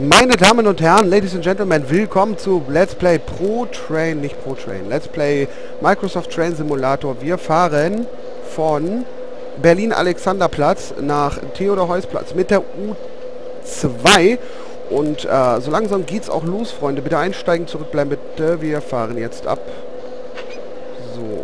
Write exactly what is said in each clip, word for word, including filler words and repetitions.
Meine Damen und Herren, Ladies and Gentlemen, willkommen zu Let's Play Pro Train, nicht Pro Train, Let's Play Microsoft Train Simulator. Wir fahren von Berlin-Alexanderplatz nach Theodor-Heuss-Platz mit der U zwei und äh, so langsam geht's auch los, Freunde. Bitte einsteigen, zurückbleiben, bitte. Wir fahren jetzt ab. So.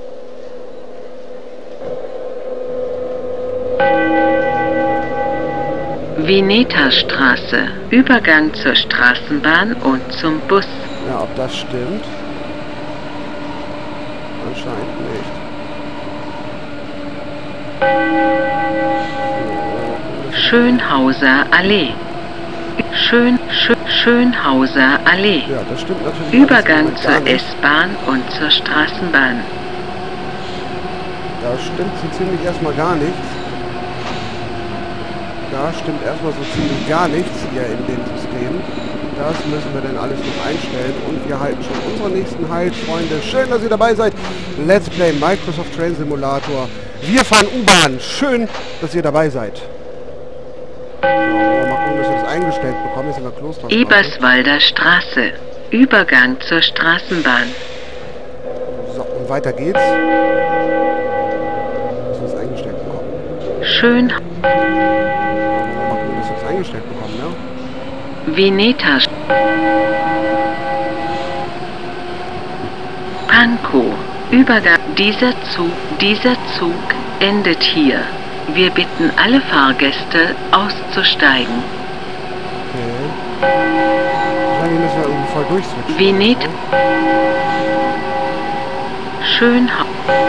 Vineta-Straße, Übergang zur Straßenbahn und zum Bus. Ja, ob das stimmt? Anscheinend nicht. Schönhauser Allee. Schön, Schö, Schönhauser Allee. Ja, das stimmt natürlich. Übergang zur S-Bahn und zur Straßenbahn. Da stimmt so ziemlich erstmal gar nichts. Da stimmt erstmal so ziemlich gar nichts hier in dem System. Das müssen wir dann alles noch einstellen. Und wir halten schon unseren nächsten Halt, Freunde. Schön, dass ihr dabei seid. Let's Play Microsoft Train Simulator. Wir fahren U-Bahn. Schön, dass ihr dabei seid. So, mal gucken, dass wir das eingestellt bekommen. Jetzt sind wir Klosterstraße. Eberswalder Straße. Übergang zur Straßenbahn. So, und weiter geht's. Dass wir das eingestellt bekommen. Schön. Eingestellt bekommen, ne? Vineta. Pankow. Übergang. Dieser Zug, dieser Zug endet hier. Wir bitten alle Fahrgäste auszusteigen. Okay. Wahrscheinlich müssen wir irgendwie voll durchswitchen. Vineta. Schönhauser.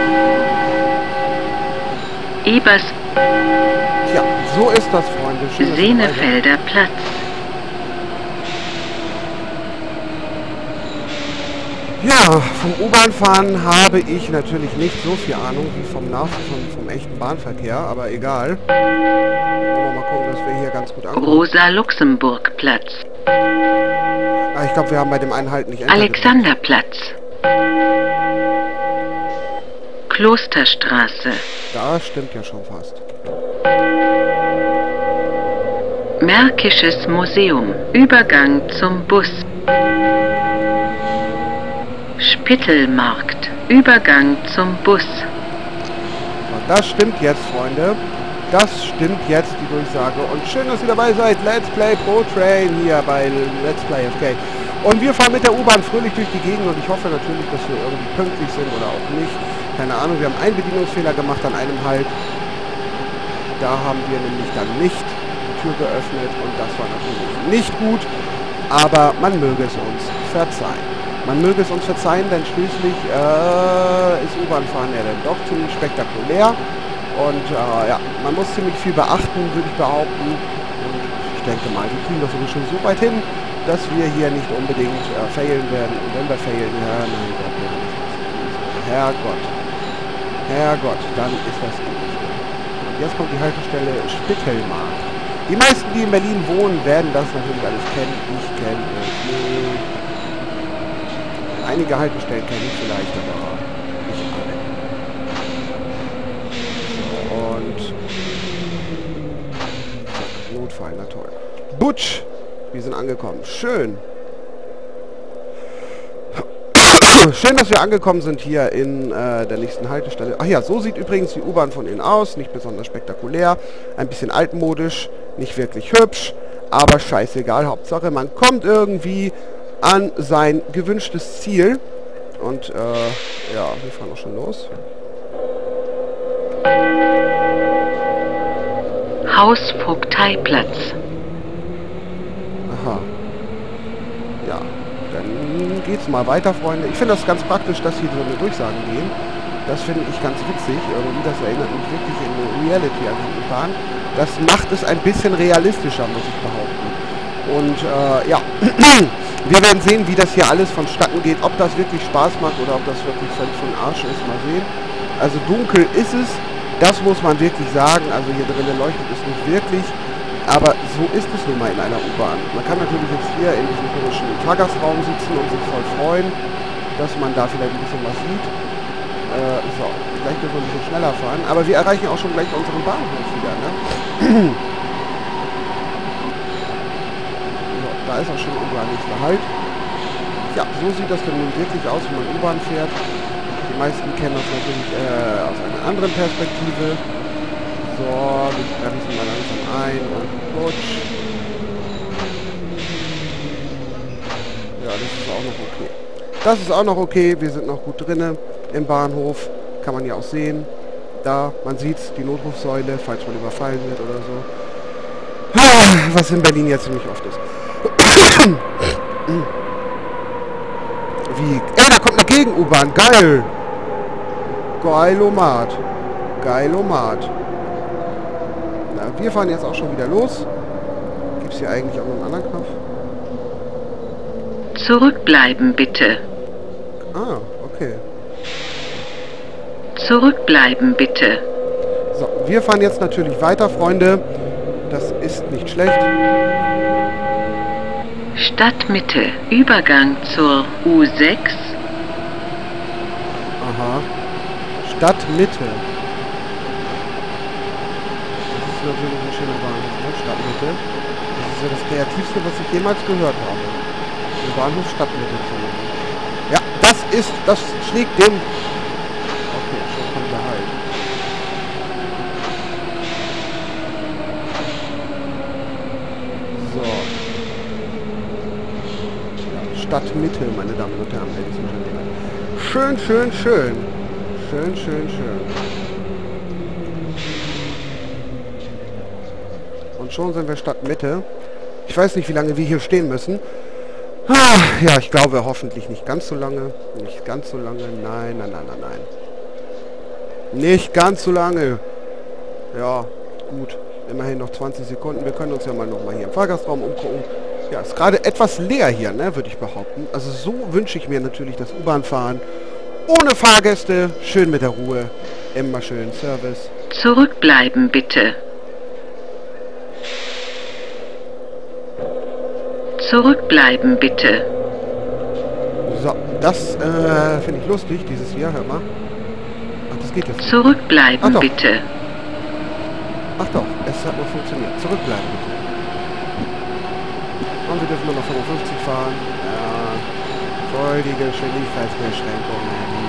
Ebers. Ja, so ist das, Freunde. Schön, Senefelder Platz. Ja, vom U-Bahn-Fahren habe ich natürlich nicht so viel Ahnung wie vom, Nach vom, vom echten Bahnverkehr, aber egal. Wollen wir mal gucken, dass wir hier ganz gut ankommen. Rosa-Luxemburg-Platz. Ah, ich glaube, wir haben bei dem einen Halt nicht Enter Alexanderplatz. Klosterstraße. Da stimmt ja schon fast. Märkisches Museum. Übergang zum Bus. Spittelmarkt. Übergang zum Bus. Das stimmt jetzt, Freunde. Das stimmt jetzt, die Durchsage. Und schön, dass ihr dabei seid. Let's Play Pro Train hier bei Let's Play F K. Und wir fahren mit der U-Bahn fröhlich durch die Gegend und ich hoffe natürlich, dass wir irgendwie pünktlich sind oder auch nicht. Keine Ahnung, wir haben einen Bedienungsfehler gemacht an einem Halt. Da haben wir nämlich dann nicht die Tür geöffnet und das war natürlich nicht gut. Aber man möge es uns verzeihen. Man möge es uns verzeihen, denn schließlich äh, ist U-Bahn-Fahren ja dann doch ziemlich spektakulär. Und äh, ja, man muss ziemlich viel beachten, würde ich behaupten. Und ich denke mal, wir kriegen das sowieso so weit hin, dass wir hier nicht unbedingt äh, failen werden. Und wenn wir failen, ja, mein Gott, ja, Herrgott. Herrgott, dann ist das gut. Und jetzt kommt die Haltestelle Spittelmarkt. Die meisten, die in Berlin wohnen, werden das natürlich alles kennen. Ich kenne es nicht. Einige Haltestellen kenne ich vielleicht, aber nicht alle. Und Notfall, na toll. Butsch! Wir sind angekommen. Schön. Schön, dass wir angekommen sind hier in äh, der nächsten Haltestelle. Ach ja, so sieht übrigens die U-Bahn von innen aus. Nicht besonders spektakulär. Ein bisschen altmodisch. Nicht wirklich hübsch. Aber scheißegal. Hauptsache, man kommt irgendwie an sein gewünschtes Ziel. Und äh, ja, wir fahren auch schon los. Hausvogteiplatz. Aha. Ja, dann geht's mal weiter, Freunde. Ich finde das ganz praktisch, dass hier so eine Durchsagen gehen. Das finde ich ganz witzig. Irgendwie, das erinnert mich wirklich in Reality an die Bahn. Das macht es ein bisschen realistischer, muss ich behaupten. Und äh, ja, wir werden sehen, wie das hier alles vonstatten geht. Ob das wirklich Spaß macht oder ob das wirklich völlig für den Arsch ist. Mal sehen. Also dunkel ist es. Das muss man wirklich sagen. Also hier drinnen leuchtet es nicht wirklich. Aber so ist es nun mal in einer U-Bahn. Man kann natürlich jetzt hier in diesem komischen Fahrgastraum sitzen und sich voll freuen, dass man da vielleicht ein bisschen was sieht. Äh, so, vielleicht dürfen wir ein bisschen schneller fahren. Aber wir erreichen auch schon gleich unseren Bahnhof wieder, ne? Da ist auch schon unser nächster Halt. Ja, so sieht das dann nun wirklich aus, wenn man U-Bahn fährt. Die meisten kennen das natürlich äh, aus einer anderen Perspektive. So, wir bremsen mal langsam ein und putsch. Ja, das ist auch noch okay. Das ist auch noch okay, wir sind noch gut drinne im Bahnhof. Kann man ja auch sehen. Da, man sieht's, die Notrufsäule, falls man überfallen wird oder so. Was in Berlin ja ziemlich oft ist. Wie? Ey, da kommt eine Gegen-U-Bahn. Geil. Geilomat. Geilomat. Na, wir fahren jetzt auch schon wieder los. Gibt es hier eigentlich auch noch einen anderen Knopf? Zurückbleiben bitte. Ah, okay. Zurückbleiben bitte. So, wir fahren jetzt natürlich weiter, Freunde. Das ist nicht schlecht. Stadtmitte. Übergang zur U sechs. Aha. Stadtmitte. Das ist natürlich eine schöne Bahnhof, ne? Stadtmitte. Das ist ja das Kreativste, was ich jemals gehört habe. Der Bahnhof Stadtmitte zu nennen. Ja, das ist, das schlägt dem... Okay, schon kommt der Halt. So. Ja, Stadtmitte, meine Damen und Herren, Ladies and Gentlemen. Schön, schön, schön. Schön, schön, schön. Und schon sind wir Stadtmitte. Ich weiß nicht, wie lange wir hier stehen müssen. Ah, ja, ich glaube hoffentlich nicht ganz so lange. Nicht ganz so lange. Nein, nein, nein, nein, nein. Nicht ganz so lange. Ja, gut. Immerhin noch zwanzig Sekunden. Wir können uns ja mal nochmal hier im Fahrgastraum umgucken. Ja, ist gerade etwas leer hier, ne, würde ich behaupten. Also so wünsche ich mir natürlich das U-Bahn-Fahren. Ohne Fahrgäste. Schön mit der Ruhe. Immer schön Service. Zurückbleiben bitte. Zurückbleiben bitte. So, das äh, finde ich lustig, dieses hier, hör mal. Ach, das geht jetzt nicht. Zurückbleiben Ach doch. bitte. Ach doch, es hat noch funktioniert. Zurückbleiben bitte. Und wir dürfen nur noch fünfundfünfzig fahren. Ja, voll die Geschwindigkeitsbeschränkung.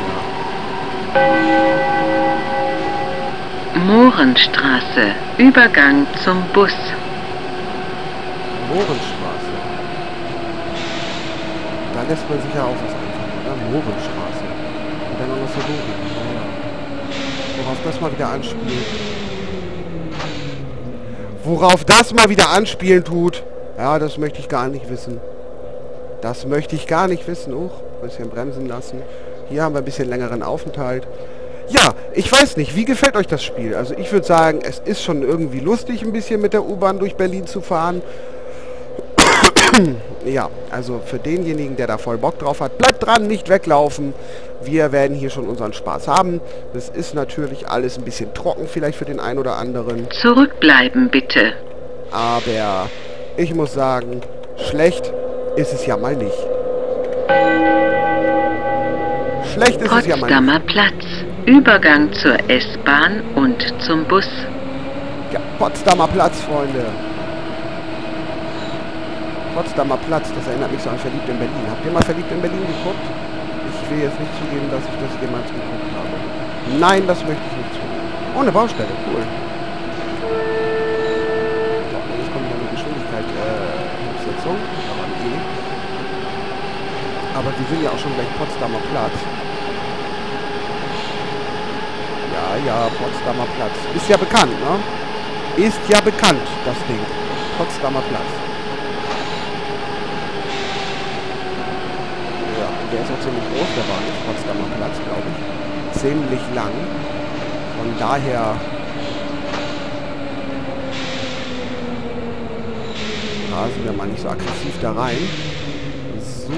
Ja. Mohrenstraße. Übergang zum Bus. Mohrenstraße. Da lässt man sich ja auch was einfallen, oder? Mohrenstraße. Und dann noch so dunkel. Naja. Worauf das mal wieder anspielt. Worauf das mal wieder anspielen tut. Ja, das möchte ich gar nicht wissen. Das möchte ich gar nicht wissen. Oh, ein bisschen bremsen lassen. Hier haben wir ein bisschen längeren Aufenthalt. Ja, ich weiß nicht, wie gefällt euch das Spiel? Also ich würde sagen, es ist schon irgendwie lustig, ein bisschen mit der U-Bahn durch Berlin zu fahren. Ja, also für denjenigen, der da voll Bock drauf hat, bleibt dran, nicht weglaufen. Wir werden hier schon unseren Spaß haben. Das ist natürlich alles ein bisschen trocken, vielleicht für den einen oder anderen. Zurückbleiben bitte. Aber ich muss sagen, schlecht ist es ja mal nicht. Schlecht ist es ja mal Potsdamer nicht. Platz. Übergang zur S-Bahn und zum Bus. Ja, Potsdamer Platz, Freunde. Potsdamer Platz, das erinnert mich so an Verliebt in Berlin. Habt ihr mal Verliebt in Berlin geguckt? Ich will jetzt nicht zugeben, dass ich das jemals geguckt habe. Nein, das möchte ich nicht zugeben. Oh, eine Baustelle, cool. So, jetzt kommt wieder eine Geschwindigkeit, äh, Umsetzung, aber ein E. Aber wir sind ja auch schon gleich Potsdamer Platz. Ja, ja, Potsdamer Platz. Ist ja bekannt, ne? Ist ja bekannt, das Ding. Potsdamer Platz. Der ist auch ziemlich groß, der Bahnhof Potsdamer Platz, glaube ich. Ziemlich lang. Von daher... rasen wir mal nicht so aggressiv da rein. So.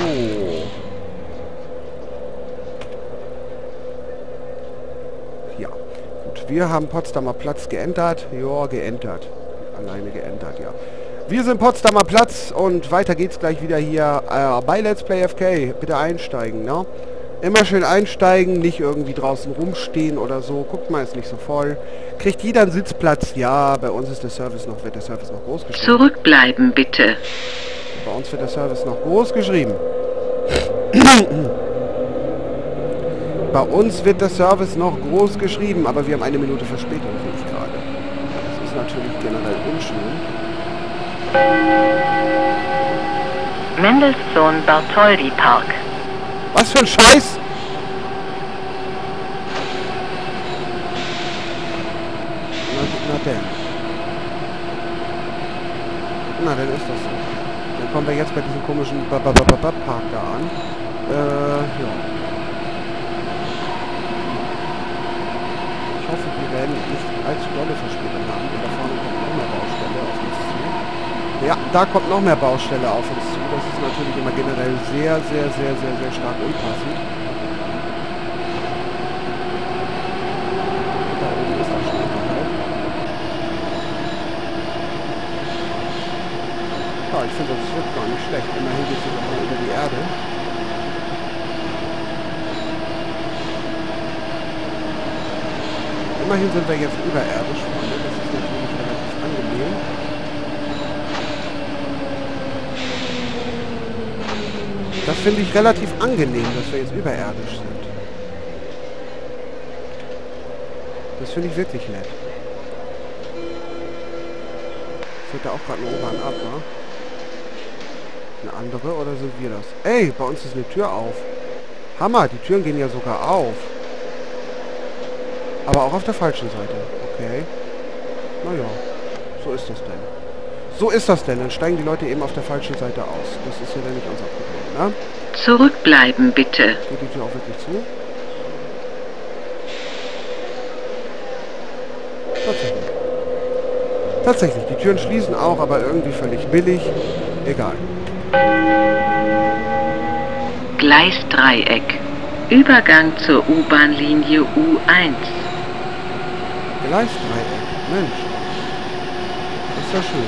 Ja, gut. Wir haben Potsdamer Platz geentert. Ja, geentert. Alleine geentert, ja. Wir sind Potsdamer Platz und weiter geht's gleich wieder hier äh, bei Let's Play F K. Bitte einsteigen, ne? Immer schön einsteigen, nicht irgendwie draußen rumstehen oder so. Guckt mal, ist nicht so voll. Kriegt jeder einen Sitzplatz? Ja, bei uns ist der Service noch, wird der Service noch groß gestellt. Zurückbleiben bitte. Bei uns wird der Service noch groß geschrieben. Bei uns wird der Service noch groß geschrieben, aber wir haben eine Minute Verspätung, sehe ich gerade. Das ist natürlich generell unschön. Mendelssohn-Bartholdy Park. Was für ein Scheiß! Na, na denn. Na, dann ist das so. Dann kommen wir jetzt bei diesem komischen Park da an. Äh, ja. Ich hoffe, wir werden nicht allzu dolle Verspätung haben. Und da vorne kommt noch mehr Baustelle auf uns zu. Ja, da kommt noch mehr Baustelle auf uns zu. Das ist natürlich immer generell sehr, sehr, sehr, sehr, sehr stark unpassend. Da oben ist das schon unterhalb. Ja, ich finde, das wird gar nicht schlecht. Immerhin geht es jetzt mal über die Erde. Immerhin sind wir jetzt überirdisch, Freunde. Das ist natürlich relativ angenehm. Das finde ich relativ angenehm, dass wir jetzt überirdisch sind. Das finde ich wirklich nett. Fährt da auch gerade eine U-Bahn ab, wa? Eine andere oder sind wir das? Ey, bei uns ist eine Tür auf. Hammer, die Türen gehen ja sogar auf. Aber auch auf der falschen Seite. Okay. Naja, so ist das denn. So ist das denn. Dann steigen die Leute eben auf der falschen Seite aus. Das ist ja dann nicht unser Problem, ne? Zurückbleiben, bitte. Geht die Tür auch wirklich zu? Tatsächlich. Tatsächlich. Die Türen schließen auch, aber irgendwie völlig billig. Egal. Gleisdreieck. Übergang zur U-Bahn-Linie U eins. Gleisdreieck. Mensch. Ist ja schön.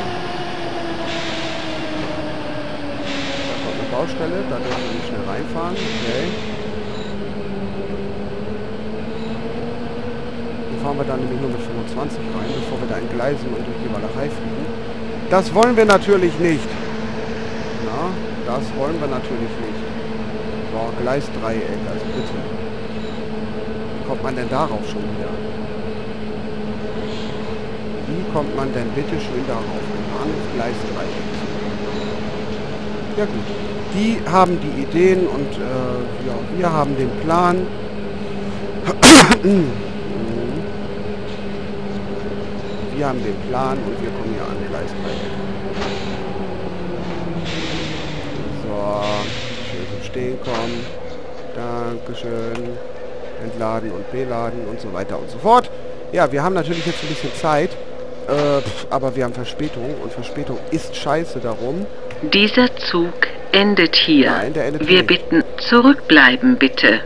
Da kommt eine Baustelle. Da dürfen wir nicht schnell reinfahren. Okay. Dann fahren wir dann nämlich nur mit fünfundzwanzig rein, bevor wir da entgleisen und durch die Walachei fliegen. Das wollen wir natürlich nicht. Na, das wollen wir natürlich nicht. So, Gleisdreieck, also bitte. Wie kommt man denn darauf schon wieder? Wie kommt man denn bitte schön darauf? Ein Bahnhof Gleisdreieck. Ja gut. Die haben die Ideen und äh, ja, wir haben den Plan. Wir haben den Plan und wir kommen hier an Gleisdreieck. So, schön zum Stehen kommen. Dankeschön. Entladen und beladen und so weiter und so fort. Ja, wir haben natürlich jetzt ein bisschen Zeit, äh, pf, aber wir haben Verspätung und Verspätung ist scheiße darum. Dieser Zug endet hier. Nein, der endet Wir nicht. bitten, zurückbleiben, bitte.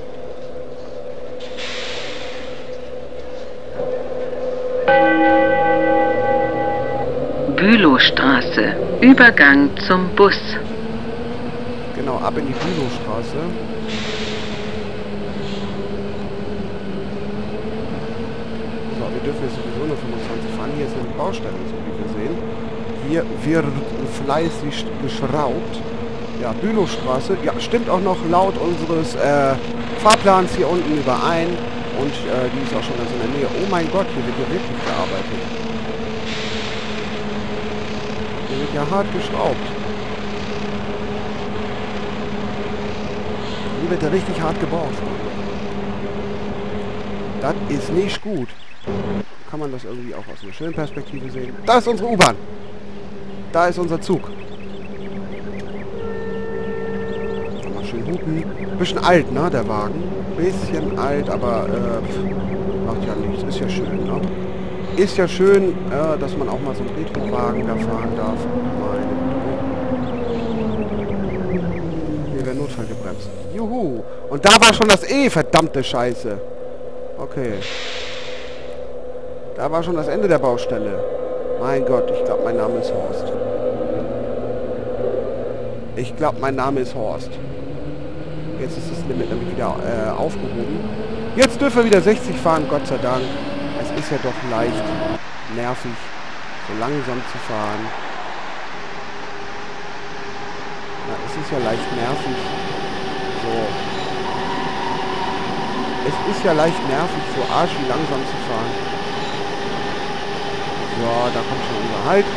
Bülowstraße. Übergang zum Bus. Genau, ab in die Bülowstraße. So, wir dürfen jetzt sowieso nur fünfundzwanzig fahren. Hier ist eine Baustelle, so wie wir sehen. Hier wird fleißig geschraubt. Ja, Bülowstraße. Ja, stimmt auch noch laut unseres äh, Fahrplans hier unten überein. Und äh, die ist auch schon ganz in der Nähe. Oh mein Gott, hier wird ja wirklich gearbeitet. Hier wird ja hart geschraubt. Hier wird ja richtig hart gebaut. Das ist nicht gut. Kann man das irgendwie auch aus einer schönen Perspektive sehen? Da ist unsere U-Bahn. Da ist unser Zug. Mal schön hupen. Bisschen alt, ne, der Wagen. Bisschen alt, aber äh, macht ja nichts. Ist ja schön, ne? Ist ja schön, äh, dass man auch mal so einen Retro-Wagen da fahren darf. Meine Güte. Hier wäre Notfall gebremst. Juhu. Und da war schon das E, verdammte Scheiße. Okay. Da war schon das Ende der Baustelle. Mein Gott, ich glaube, mein Name ist Horst. Ich glaube, mein Name ist Horst. Jetzt ist das Limit nämlich wieder äh, aufgehoben. Jetzt dürfen wir wieder sechzig fahren, Gott sei Dank. Es ist ja doch leicht nervig, so langsam zu fahren. ist ja leicht nervig. So. Es ist ja leicht nervig, so arschi langsam zu fahren. So, da kommt schon unser Halt.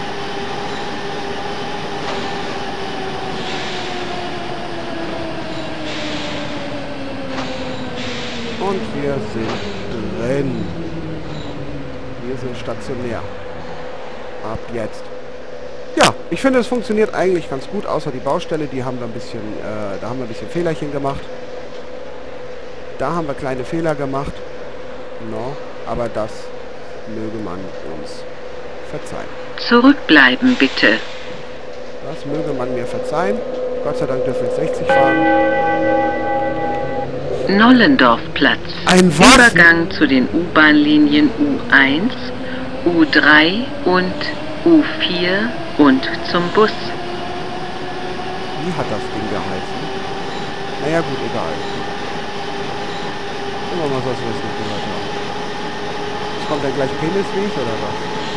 Und wir sind drin. Wir sind stationär. Ab jetzt. Ja, ich finde, es funktioniert eigentlich ganz gut, außer die Baustelle, die haben wir ein bisschen, äh, da haben wir ein bisschen Fehlerchen gemacht. Da haben wir kleine Fehler gemacht. No, aber das möge man uns verzeihen. Zurückbleiben, bitte. Das möge man mir verzeihen. Gott sei Dank dürfen wir sechzig fahren. Nollendorfplatz. Ein was? Übergang zu den U-Bahn-Linien U eins, U drei und U vier und zum Bus. Wie hat das Ding geheißen? Naja gut, egal. Immer mal so, dass wir es nicht gehört haben. Jetzt kommt dann gleich Penisweg oder was?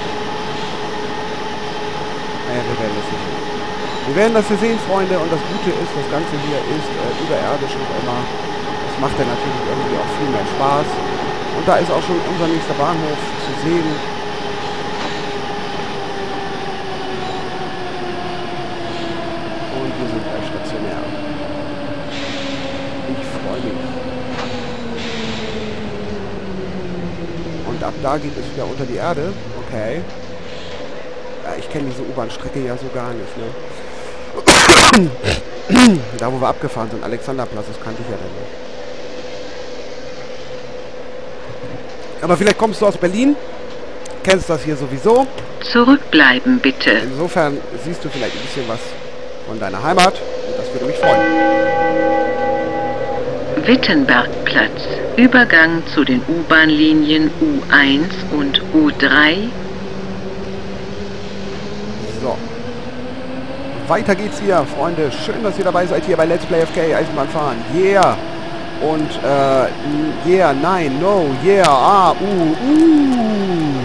Naja, wir werden das hier sehen. Wir werden das hier sehen, Freunde, und das Gute ist, das Ganze hier ist äh, überirdisch noch immer. Das macht dann natürlich irgendwie auch viel mehr Spaß. Und da ist auch schon unser nächster Bahnhof zu sehen. Und wir sind gleich stationär. Ich freue mich. Und ab da geht es wieder unter die Erde. Okay. Ja, ich kenne diese U-Bahn-Strecke ja so gar nicht, ne? Da, wo wir abgefahren sind, Alexanderplatz, das kannte ich ja dann nicht. Aber vielleicht kommst du aus Berlin, kennst das hier sowieso. Zurückbleiben, bitte. Insofern siehst du vielleicht ein bisschen was von deiner Heimat und das würde mich freuen. Wittenbergplatz. Übergang zu den U-Bahn-Linien U eins und U drei. So. Weiter geht's hier, Freunde. Schön, dass ihr dabei seid hier bei Let's Play F K Eisenbahnfahren. Yeah. Und, äh, yeah, nein, no, yeah, ah, uh, uh.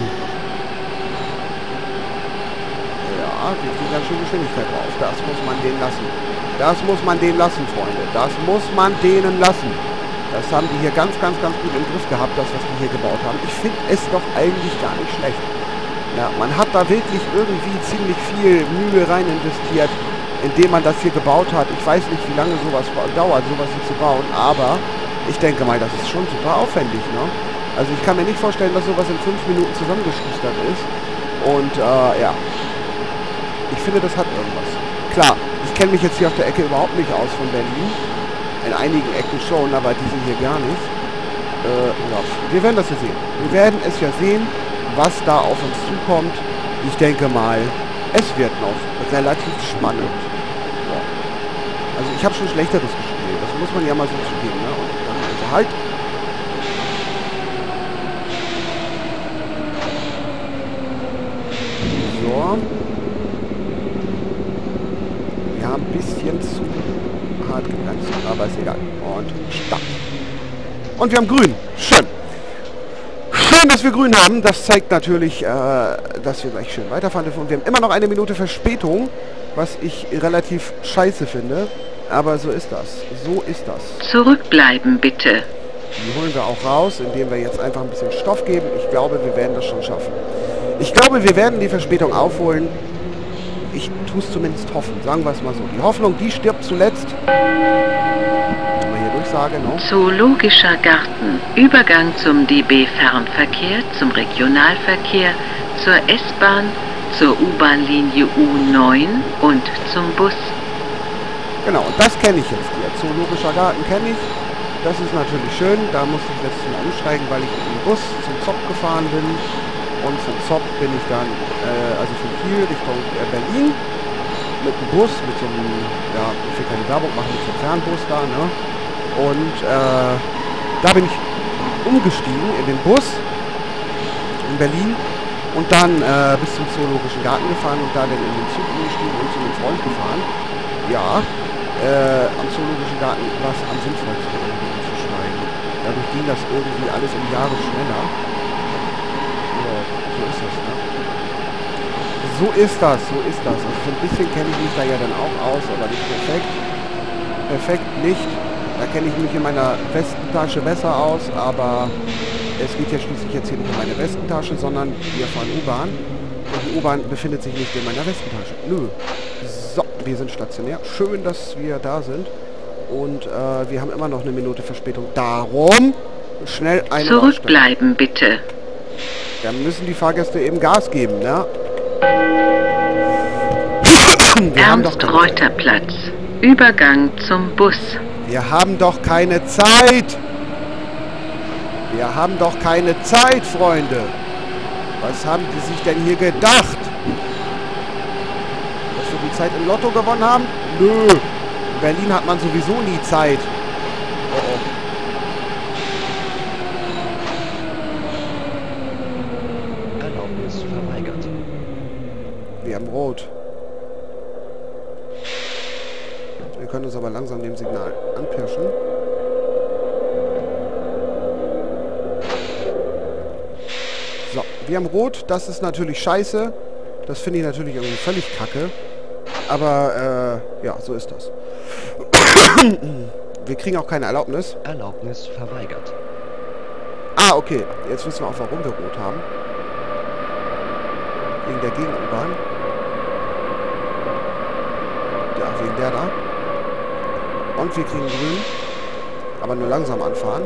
Ja, die kriegen ganz schön Geschwindigkeit drauf. Das muss man denen lassen. Das muss man denen lassen, Freunde. Das muss man denen lassen. Das haben die hier ganz, ganz, ganz gut im Griff gehabt, das, was wir hier gebaut haben. Ich finde es doch eigentlich gar nicht schlecht. Ja, man hat da wirklich irgendwie ziemlich viel Mühe rein investiert, indem man das hier gebaut hat. Ich weiß nicht, wie lange sowas dauert, sowas hier zu bauen, aber ich denke mal, das ist schon super aufwendig, ne? Also ich kann mir nicht vorstellen, dass sowas in fünf Minuten zusammengeschustert ist. Und, äh, ja. Ich finde, das hat irgendwas. Klar, ich kenne mich jetzt hier auf der Ecke überhaupt nicht aus von Berlin. In einigen Ecken schon, aber diese hier gar nicht. Äh, ja. Wir werden das ja sehen. Wir werden es ja sehen, was da auf uns zukommt. Ich denke mal, es wird noch relativ spannend. Ja. Also ich habe schon Schlechteres gespielt. Das muss man ja mal so zugeben. Ne? Und dann also halt. So. Wir haben ein bisschen zu hart gebremst, aber ist egal. Und Start. Und wir haben grün. Schön. Schön, dass wir grün haben. Das zeigt natürlich, äh, dass wir gleich schön weiterfahren dürfen. Und wir haben immer noch eine Minute Verspätung, was ich relativ scheiße finde. Aber so ist das. So ist das. Zurückbleiben, bitte. Die holen wir auch raus, indem wir jetzt einfach ein bisschen Stoff geben. Ich glaube, wir werden das schon schaffen. Ich glaube, wir werden die Verspätung aufholen. Ich tue es zumindest hoffen. Sagen wir es mal so. Die Hoffnung, die stirbt zuletzt. Durchsage, no? Zoologischer Garten. Übergang zum D B-Fernverkehr, zum Regionalverkehr, zur S-Bahn, zur U-Bahn-Linie U neun und zum Bus. Genau, und das kenne ich jetzt hier. Zoologischer Garten kenne ich. Das ist natürlich schön. Da musste ich letztes Mal umsteigen, weil ich mit dem Bus zum Zopp gefahren bin. Und vom Zopp bin ich dann, äh, also von Kiel Richtung äh, Berlin. Mit dem Bus, mit so einem, ja, ich will keine Werbung machen, mit so einem Fernbus da, ne? Und äh, da bin ich umgestiegen in den Bus in Berlin und dann äh, bis zum Zoologischen Garten gefahren und da dann in den Zug umgestiegen und zu einem Freund gefahren. Ja, äh, am Zoologischen Garten war es am sinnvollsten, irgendwie zu schneiden. Dadurch ging das irgendwie alles um Jahre schneller. Ja, so ist das, ne? So so ist das, so ist das. Also so ein bisschen kenne ich mich da ja dann auch aus, aber nicht perfekt. Perfekt nicht. Da kenne ich mich in meiner Westentasche besser aus, aber es geht ja schließlich jetzt hier nicht um meine Westentasche, sondern wir fahren U-Bahn. Und die U-Bahn befindet sich nicht in meiner Westentasche. Nö. So, wir sind stationär. Schön, dass wir da sind. Und äh, wir haben immer noch eine Minute Verspätung. Darum schnell eine Zurückbleiben, bitte. Dann müssen die Fahrgäste eben Gas geben, ne? Ernst-Reuter-Platz. Übergang zum Bus. Wir haben doch keine Zeit. Wir haben doch keine Zeit, Freunde. Was haben die sich denn hier gedacht? Dass wir die Zeit im Lotto gewonnen haben? Nö. In Berlin hat man sowieso nie Zeit. Oh oh. Erlaubnis verweigert. Wir haben Rot. Wir können uns aber langsam dem Signal anpirschen. So, wir haben Rot. Das ist natürlich scheiße. Das finde ich natürlich irgendwie völlig kacke. Aber, äh, ja, so ist das. Wir kriegen auch keine Erlaubnis. Erlaubnis verweigert. Ah, okay. Jetzt wissen wir auch, warum wir Rot haben. Wegen der Gegen-U-Bahn. Ja, wegen der da. Und wir kriegen Grün. Aber nur langsam anfahren.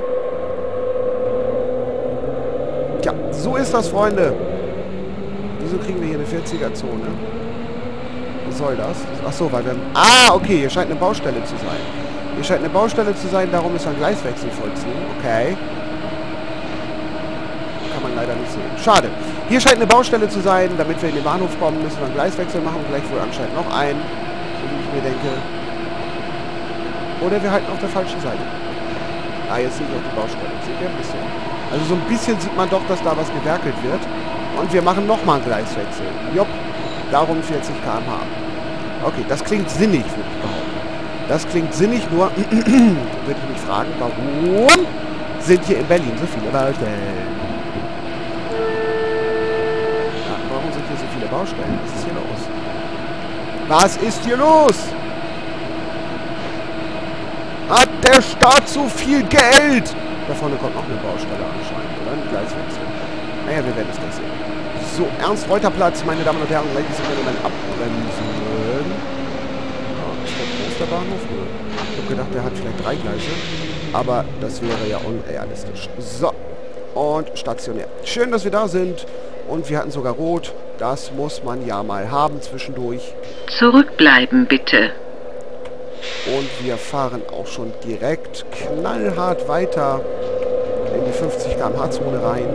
Ja, so ist das, Freunde. Wieso kriegen wir hier eine vierziger-Zone? Was soll das? Achso, weil wir... Ah, okay, hier scheint eine Baustelle zu sein. Hier scheint eine Baustelle zu sein, darum müssen wir einen Gleiswechsel vollziehen. Okay. Kann man leider nicht sehen. Schade. Hier scheint eine Baustelle zu sein, damit wir in den Bahnhof kommen, müssen wir einen Gleiswechsel machen und gleich wohl anscheinend noch einen. So wie ich mir denke. Oder wir halten auf der falschen Seite. Ah, jetzt sehe ich auch die Baustelle. Seht ihr ein bisschen? Also so ein bisschen sieht man doch, dass da was gewerkelt wird. Und wir machen nochmal einen Gleiswechsel. Jupp. Darum vierzig Kilometer pro Stunde. Okay, das klingt sinnig, würde ich behaupten. Das klingt sinnig, nur würde ich mich fragen, warum sind hier in Berlin so viele Baustellen? Ja, warum sind hier so viele Baustellen? Was ist hier los? Was ist hier los? Hat der Staat so viel Geld? Da vorne kommt noch eine Baustelle anscheinend, oder? Ein Gleiswechsel. Naja, wir werden es gleich sehen. So, Ernst-Reuter-Platz, meine Damen und Herren, Ladies and Gentlemen, abbremsen. Ja, ist der groß, der Bahnhof? Ich habe gedacht, der hat vielleicht drei Gleise. Aber das wäre ja unrealistisch. So, und stationär. Schön, dass wir da sind. Und wir hatten sogar Rot. Das muss man ja mal haben zwischendurch. Zurückbleiben, bitte. Und wir fahren auch schon direkt knallhart weiter in die fünfzig Kilometer pro Stunde Zone rein.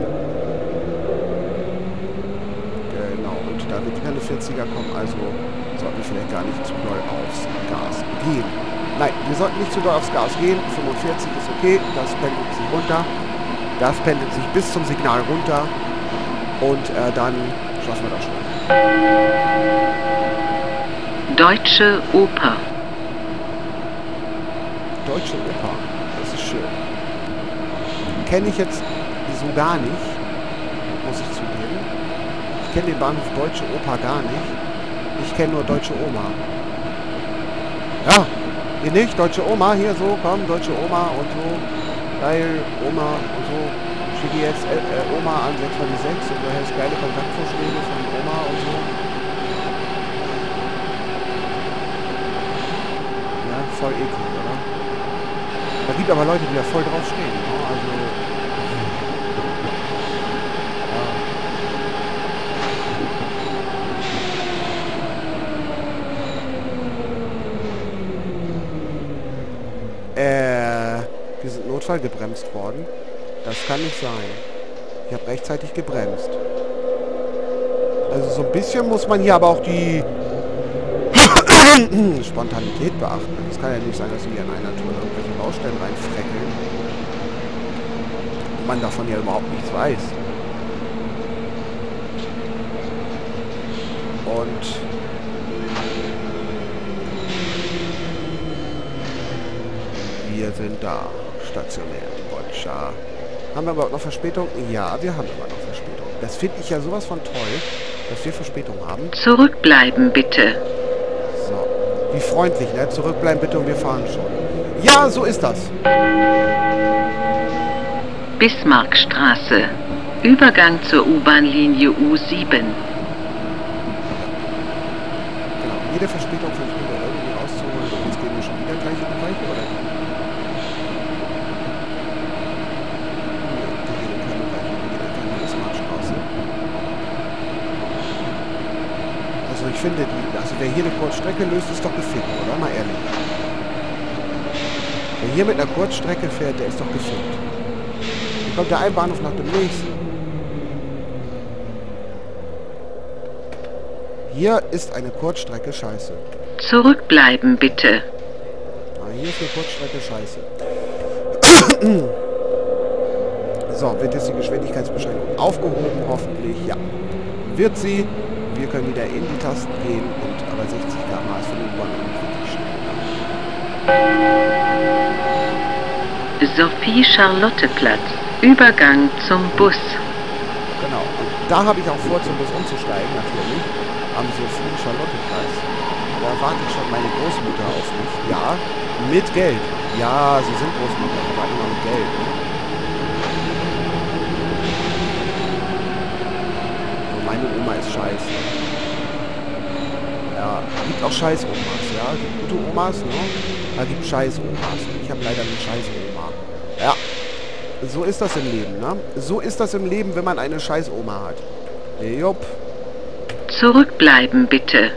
Genau, und da wird keine vierziger kommen, also sollten wir vielleicht gar nicht zu doll aufs Gas gehen. Nein, wir sollten nicht zu doll aufs Gas gehen. fünfundvierzig ist okay, das pendelt sich runter. Das pendelt sich bis zum Signal runter. Und äh, dann schaffen wir das schon. Deutsche Oper. Deutsche Oper, das ist schön. Kenne ich jetzt so gar nicht, muss ich zugeben. Ich kenne den Bahnhof Deutsche Oper gar nicht. Ich kenne nur Deutsche Oma. Ja, ihr nicht? Deutsche Oma, hier so, komm, Deutsche Oma und so. Geil, Oma und so. Schicke jetzt äh, äh, Oma an sechs mal die sechs und du hältst geile Kontaktvorschläge von Oma und so. Ja, voll eklig, oder? Da gibt aber Leute, die da voll drauf stehen. Ne? Also, ja. Äh, wir sind notfallgebremst worden. Das kann nicht sein. Ich habe rechtzeitig gebremst. Also so ein bisschen muss man hier aber auch die Spontanität beachten. Es kann ja nicht sein, dass wir hier in einer Tour irgendwelche Baustellen reinfreckeln und man davon ja überhaupt nichts weiß. Und wir sind da, stationär, Boccia. Haben wir überhaupt noch Verspätung? Ja, wir haben immer noch Verspätung. Das finde ich ja sowas von toll. dass wir Verspätung haben. Zurückbleiben bitte. So. Wie freundlich, ne? Zurückbleiben bitte und wir fahren schon. Ja, so ist das. Bismarckstraße. Übergang zur U-Bahn-Linie U sieben. Genau. Jede Verspätung versuchen wir irgendwie rauszuholen. Jetzt gehen wir schon wieder gleich in die Weiche, oder? Also ich finde, die, also wer hier eine Kurzstrecke löst, ist doch gefickt, oder? Mal ehrlich. Wer hier mit einer Kurzstrecke fährt, der ist doch gefickt. Hier kommt der ein Bahnhof nach dem nächsten. Hier ist eine Kurzstrecke scheiße. Zurückbleiben bitte. Ah, hier ist eine Kurzstrecke scheiße. So, wird jetzt die Geschwindigkeitsbeschränkung aufgehoben, hoffentlich? Ja. Wird sie. Wir können wieder in die Tasten gehen und aber sechzig Kilometer pro Stunde ist für den U-Bahn wirklich schnell. Sophie-Charlotte-Platz. Übergang zum Bus. Genau. Und da habe ich auch vor, zum Bus umzusteigen, natürlich. Am Sophie-Charlotte-Platz. Da wartet schon meine Großmutter auf mich. Ja, mit Geld. Ja, sie sind Großmutter, aber immer mit Geld. Ne? Meine Oma ist scheiße. Ja, gibt auch scheiß Omas, ja. Gibt gute Omas, ne? Da gibt scheiß Omas. Ich habe leider eine scheiß Oma. Ja. So ist das im Leben, ne? So ist das im Leben, wenn man eine scheiß Oma hat. Jupp. Zurückbleiben bitte.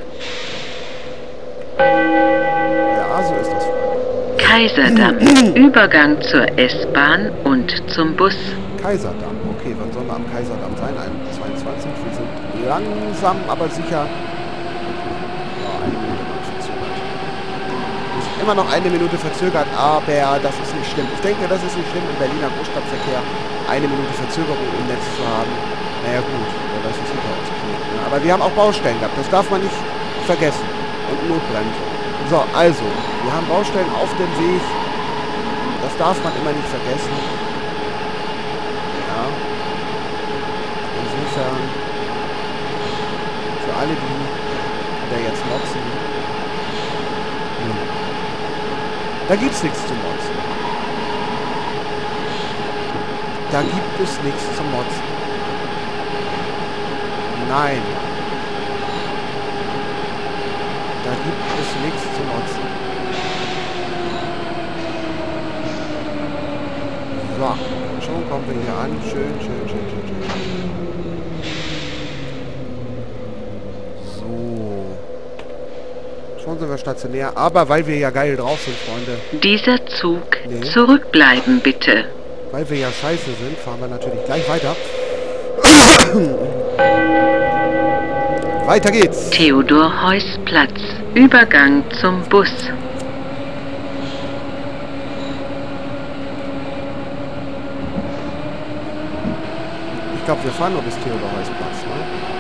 Ja, so ist das. Kaiserdamm. Übergang zur S-Bahn und zum Bus. Kaiserdamm. Okay, wann sollen wir am Kaiserdamm sein? zweiundzwanzig. Wir sind langsam, aber sicher. Ja, eine Minute mal verzögert. Wir sind immer noch eine Minute verzögert, aber das ist nicht schlimm. Ich denke, das ist nicht schlimm, im Berliner Großstadtverkehr eine Minute Verzögerung im Netz zu haben. Naja gut, wer weiß, was hinter uns kriegt. Aber wir haben auch Baustellen gehabt. Das darf man nicht vergessen. Und Notbremse. So, also, wir haben Baustellen auf dem Weg. Das darf man immer nicht vergessen. Ja. Insofern, für alle, die da jetzt motzen, hm. da gibt's nichts zu motzen. Da gibt es nichts zu motzen. Nein. Da gibt es nichts zu motzen. So, und schon kommen wir hier an. Schön, schön, schön, schön, schön, schön. So. Schon sind wir stationär, aber weil wir ja geil drauf sind, Freunde. Dieser Zug. Nee. Zurückbleiben bitte. Weil wir ja scheiße sind, fahren wir natürlich gleich weiter. Weiter geht's. Theodor-Heuss-Platz. Übergang zum Bus. Ich glaube, wir fahren nur bis Theodor-Heuss-Platz, ne?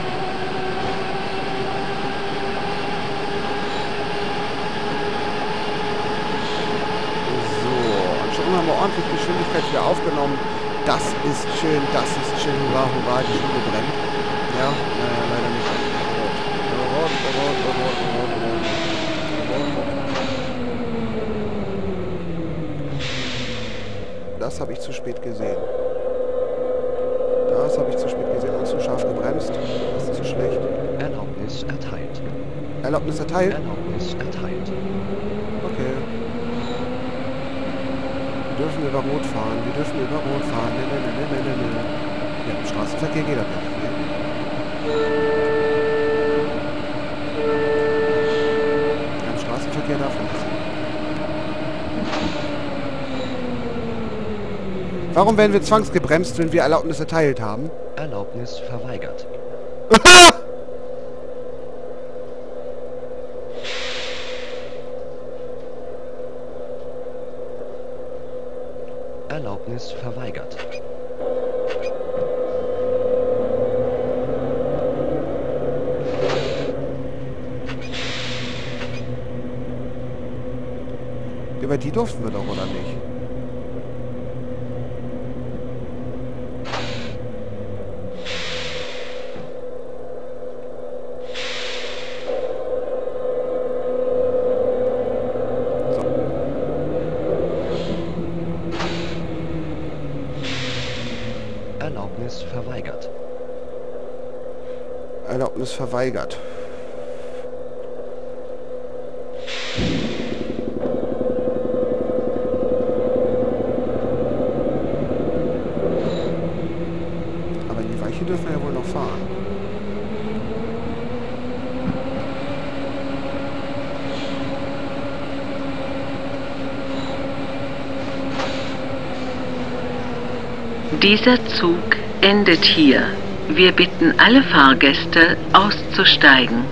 So, und schon haben wir ordentlich Geschwindigkeit wieder aufgenommen. Das ist schön, das ist schön. Hurra, hurra, die Schule brennt. Ja, naja, leider nicht. Rot, rot, rot, rot, rot, rot. Das habe ich zu spät gesehen. Das habe ich zu spät gesehen und zu scharf gebremst. Das ist zu schlecht. Erlaubnis erteilt. Erlaubnis erteilt? Erlaubnis erteilt. Okay. Wir dürfen über Rot fahren. Wir dürfen über Rot fahren. Ne, ne, ne, ne, ne, ne, ne. Ja, im Straßenverkehr geht das nicht. Ne? Ja, im Straßenverkehr darf man das nicht. Warum werden wir zwangsgebremst, wenn wir Erlaubnis erteilt haben? Erlaubnis verweigert. Erlaubnis verweigert. Über die durften wir doch, oder nicht? Erlaubnis verweigert. Erlaubnis verweigert. Aber in die Weiche dürfen wir ja wohl noch fahren. Dieser Zug endet hier. Wir bitten alle Fahrgäste auszusteigen.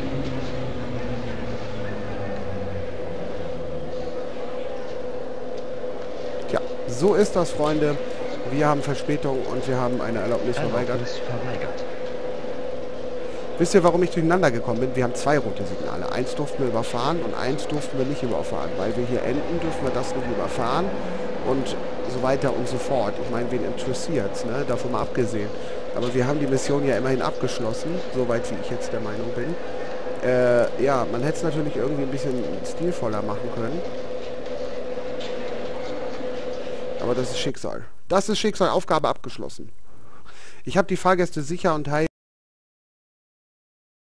Ja, so ist das, Freunde. Wir haben Verspätung und wir haben eine Erlaubnis verweigert. Erlaubnis verweigert. Wisst ihr, warum ich durcheinander gekommen bin? Wir haben zwei rote Signale. Eins durften wir überfahren und eins durften wir nicht überfahren. Weil wir hier enden, dürfen wir das nicht überfahren und so weiter und so fort. Ich meine, wen interessiert's, ne? Davon mal abgesehen. Aber wir haben die Mission ja immerhin abgeschlossen, soweit wie ich jetzt der Meinung bin. Äh, ja, man hätte es natürlich irgendwie ein bisschen stilvoller machen können. Aber das ist Schicksal. Das ist Schicksal, Aufgabe abgeschlossen. Ich habe die Fahrgäste sicher und heil